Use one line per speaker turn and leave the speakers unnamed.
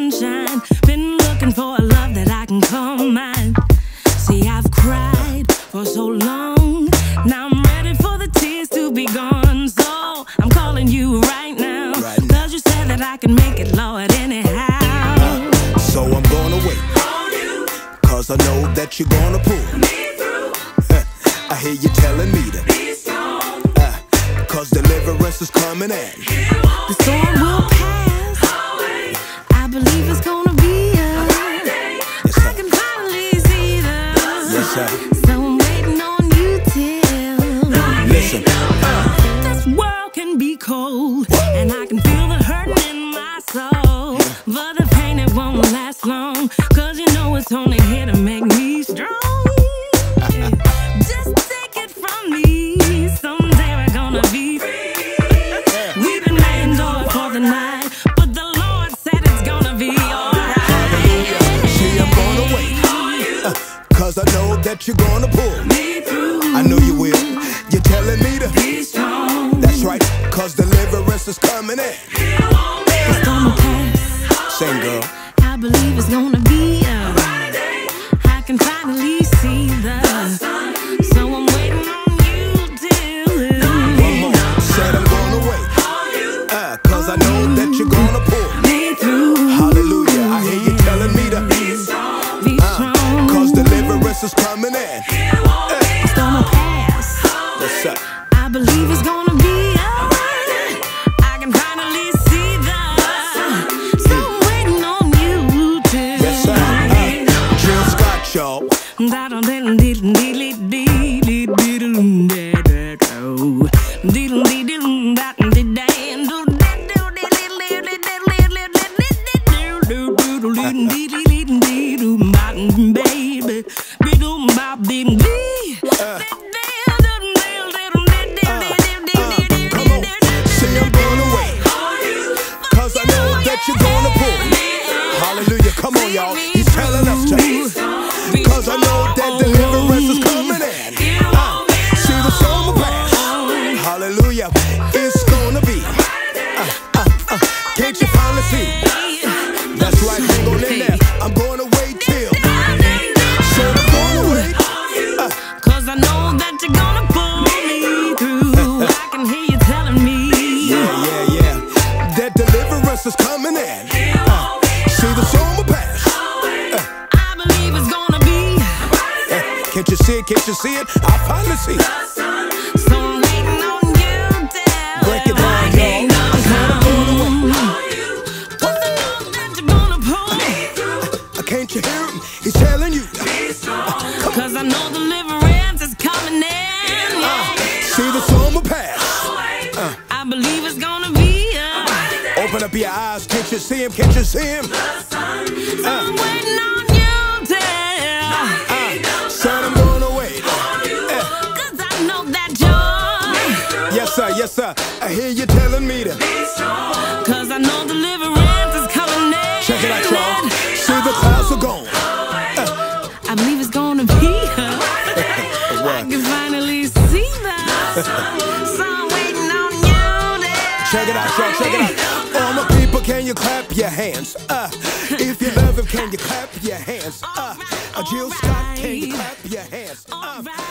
sunshine. Been looking for a love that I can call mine. See, I've cried for so long. Now I'm ready for the tears to be gone. So I'm calling you right now, cause you said that I can make it, Lord, anyhow.
So I'm gonna wait on you, cause I know that you're gonna pull me through. I hear you telling me to be strong, cause deliverance is coming in.
The storm will pass. I believe it's gonna be a Friday. I can finally see the sun. So I'm waiting on you till.
Listen,
this world can be cold, and I can feel the hurt in my soul. But the pain, it won't last long, cause you know it's only here to make me strong. Just take it from me, someday we're gonna be free. We've been laying low for the night, but the Lord said it's gonna be alright.
see, I'm gonna wait, cause I know that you're gonna pull
Me through.
I know you will. You're telling me to
Be strong.
That's right, cause deliverance is coming in.
It's gonna pass.
Sing, girl.
I believe it's gonna be a Friday. I can finally see the sun. So I'm waiting on you till.
One more. Said I'm gonna wait, cause I know that you're gonna pull
Me through.
Hallelujah, I hear you telling me to
Be strong.
cause deliverance is coming in.
It's gonna pass.
What's up?
I believe it's gonna be alright. I can finally see the sun. So I'm waiting on you till.
Yes, sir. Jill Scott, y'all. You're gonna pull. Hallelujah, come on, y'all. He's telling us to. Cause I know that deliverance is coming in. See the storm will pass. Hallelujah, it's gonna be. Can't you finally see? That's right, hang on in there. I'm gonna wait till. Said I'm gonna wait.
Cause I know that you're gonna pull me through. I can hear you telling me.
Yeah. That deliverance is coming in. See the storm will pass.
I believe it's gonna be.
Can't you see it? Can't you see it? I finally see it.
So I'm waiting on you till.
Break it down, y'all.
Cause I know that you're gonna pull me through.
Can't you hear him? He's telling you.
Cause I know deliverance is coming in.
See the storm will pass.
I believe it's gonna be.
Open up your eyes. Can't you see him? Can't you see him?
So I'm waiting on you till.
Said I'm gonna wait.
Cause I know that you're.
Yes, sir. I hear you telling me to.
Cause I know deliverance is coming in.
Check it out, y'all. See the clouds are gone.
I believe it's gonna be. I can finally see that. So I'm waiting on you there.
Check it out, y'all. Check it out. All my people, can you clap your hands? If you love him, can you clap your hands? Jill Scott, can you clap your hands?